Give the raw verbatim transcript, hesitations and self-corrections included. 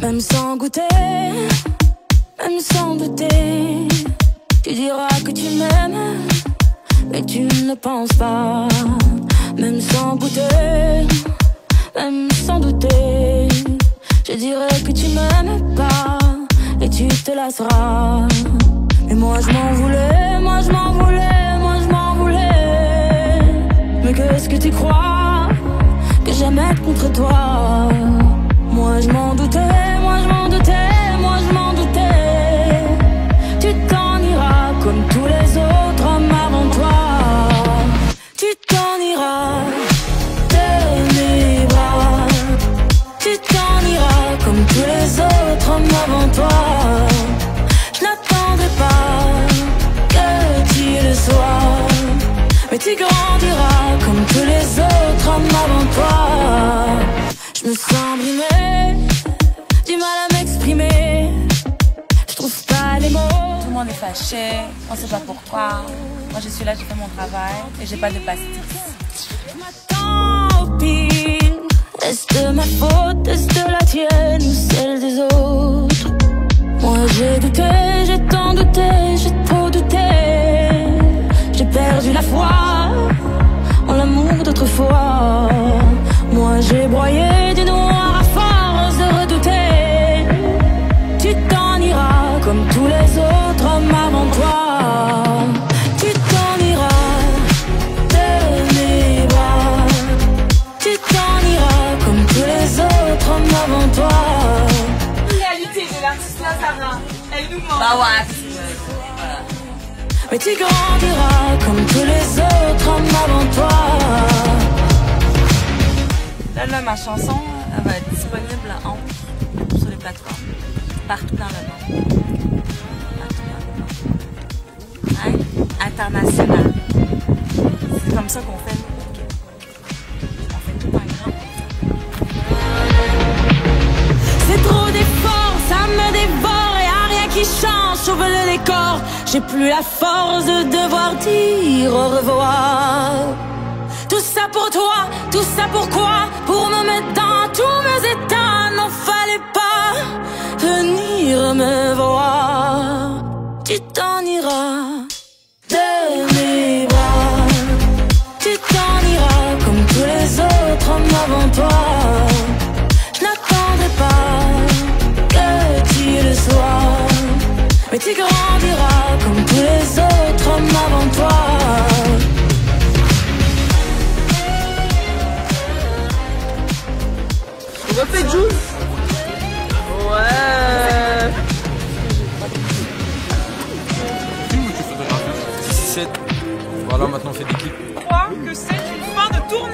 Même sans goûter, même sans douter, tu diras que tu m'aimes, mais tu ne le penses pas. Même sans goûter, même sans douter, je dirais que tu m'aimes pas et tu te lasseras. Et moi je m'en voulais, moi je m'en voulais, moi je m'en voulais. Mais qu'est-ce que tu crois que j'aimais contre toi? Moi je m'en doutais, moi je m'en doutais, moi je m'en doutais. Tu t'en iras comme tous les autres hommes avant toi. Tu t'en iras de mes bras. Tu t'en iras comme tous les autres hommes avant toi. Je n'attendrai pas que tu le sois, mais tu grandiras comme tous les autres hommes avant toi. Je me sens brimée, du mal à m'exprimer. Je trouve pas les mots. Tout le monde est fâché, on sait pas pourquoi. Moi je suis là, j'ai fait mon travail et j'ai pas de pastis. Tant pis, est-ce de ma faute, est-ce de la tienne ou celle des autres? Moi j'ai douté, j'ai tant douté, j'ai trop douté. J'ai perdu la foi en l'amour d'autrefois. Moi j'ai broyé du noir à force de redouter. Tu t'en iras comme tous les autres hommes avant toi. Tu t'en iras de mes bras. Tu t'en iras comme tous les autres hommes avant toi. Réalité de l'artiste Lazara, elle nous ment. Bah ouais. Mais tu grandiras comme tous les autres hommes avant toi. Là, là, ma chanson, elle va être disponible en sur les plateformes, partout dans le monde. Partout dans le monde. Hein? International. C'est comme ça qu'on fait nous. On fait tout un grand. C'est trop d'efforts, ça me dévore et y'a rien qui change, sauve le décor. J'ai plus la force de devoir dire au revoir. Tout ça pour toi, tout ça pourquoi? Pour me mettre dans tous mes états. N'en fallait pas venir me voir. Tu t'en iras de mes bras. Tu t'en iras comme tous les autres hommes avant toi. Je n'attendrai pas que tu le sois, mais tu grandiras comme tous les autres hommes avant toi. Refais Jules. Ouais. sept. Voilà, maintenant on fait des clips. Je crois que c'est une fin de tournée.